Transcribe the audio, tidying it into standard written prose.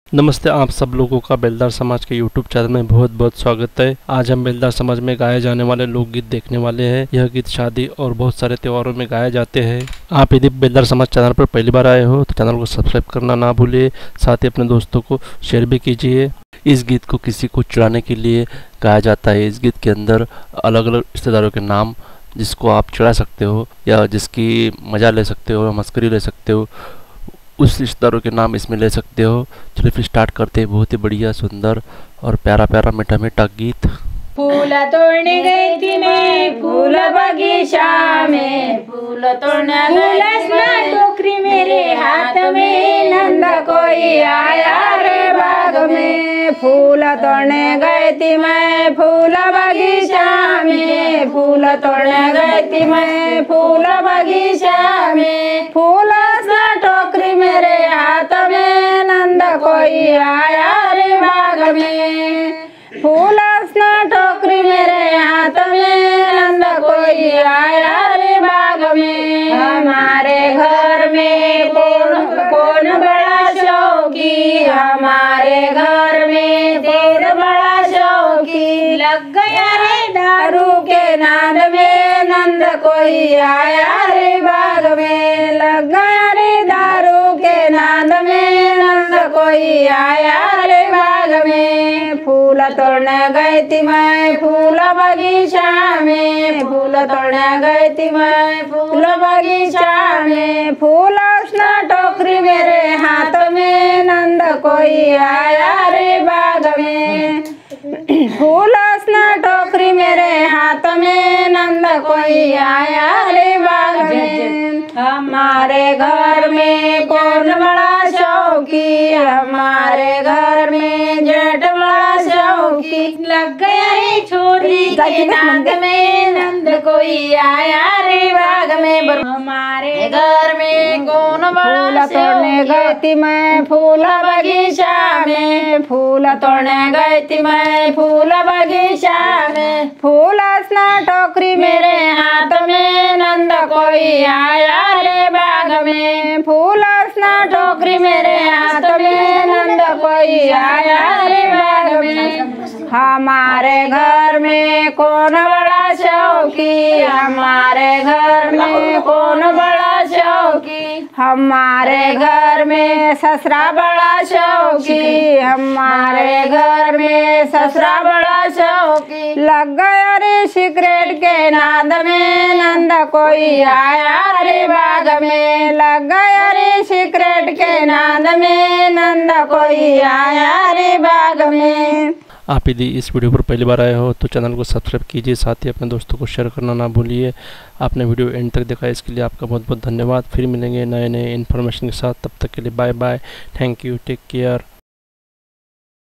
नमस्ते, आप सब लोगों का बेलदार समाज के यूट्यूब चैनल में बहुत बहुत स्वागत है। आज हम बेलदार समाज में गाए जाने वाले लोकगीत देखने वाले हैं। यह गीत शादी और बहुत सारे त्योहारों में गाए जाते हैं। आप यदि बेलदार समाज चैनल पर पहली बार आए हो तो चैनल को सब्सक्राइब करना ना भूलिए, साथ ही अपने दोस्तों को शेयर भी कीजिए। इस गीत को किसी को चिढ़ाने के लिए गाया जाता है। इस गीत के अंदर अलग अलग रिश्तेदारों के नाम जिसको आप चिढ़ा सकते हो या जिसकी मज़ा ले सकते हो, मस्करी ले सकते हो, उस रिश्तेदारों के नाम इसमें ले सकते हो। चलिए फिर स्टार्ट करते हैं। बहुत ही बढ़िया, सुंदर और प्यारा प्यारा मीठा मीठा गीत। फूल तोड़ने गई थी मैं फूल बगीचा में, फूल तोड़ने गई थी टोकरी मेरे हाथ में, नंद कोई आया रे बाग में। फूल तोड़ने गई थी मैं फूल बगीचा में, फूल तोड़ने गई थी मैं फूल बगीचा में। फूल टोकरी मेरे हाथ में, नंद कोई आया रे बाग में। फूल टोकरी मेरे हाथ में, नंद कोई आया रे बाग में। हमारे घर में कौन बड़ा शौकी, हमारे घर में कौन बड़ा शौकी। लग गया रे दारू के नाद में, नंद कोई आया रे बाग में। लग गया रे दारू के नाद में, नंद कोई आया रे बाग में। फूल तोड़ने गई थी मैं फूल बगीचा में, फूल तोड़ने गई थी मैं फूल बगीचा में। फूल टोकरी मेरे हाथ में, नंद कोई आया रे बाग में। फूल टोकरी मेरे हाथ में, नंद कोई आया रे बाग में। हमारे घर में कौन बड़ा शौकी, हमारे घर में जेठ बड़ा शौकी। लग गया रे छोरी के नाद में, नंद कोई आया रे बाग में। हमारे घर में कौन बड़ा तोड़ने गई थी मैं फूल बगीचा में, फूल तोड़ने गई थी मैं फूल बगीचा में। फूल टोकरी मेरे हाथ में, नंद कोई आया रे बाग में। फूल टोकरी मेरे हाथ में, नंद कोई आया रे बाग में। हमारे घर में कौन बड़ा शौकी, हमारे घर में कौन बड़ा शौकी। हमारे घर में ससुरा बड़ा शौकी, हमारे घर में ससुरा बड़ा शौकी। लग गया रे सिगरेट के नाद में, नंद कोई आया रे बाग में। लग गया रे सिगरेट के नाद में, नंद कोई आया रे बाग में। आप यदि इस वीडियो पर पहली बार आए हो तो चैनल को सब्सक्राइब कीजिए, साथ ही अपने दोस्तों को शेयर करना ना भूलिए। आपने वीडियो एंड तक देखा, इसके लिए आपका बहुत बहुत धन्यवाद। फिर मिलेंगे नए नए इन्फॉर्मेशन के साथ, तब तक के लिए bye bye. Thank you, take care.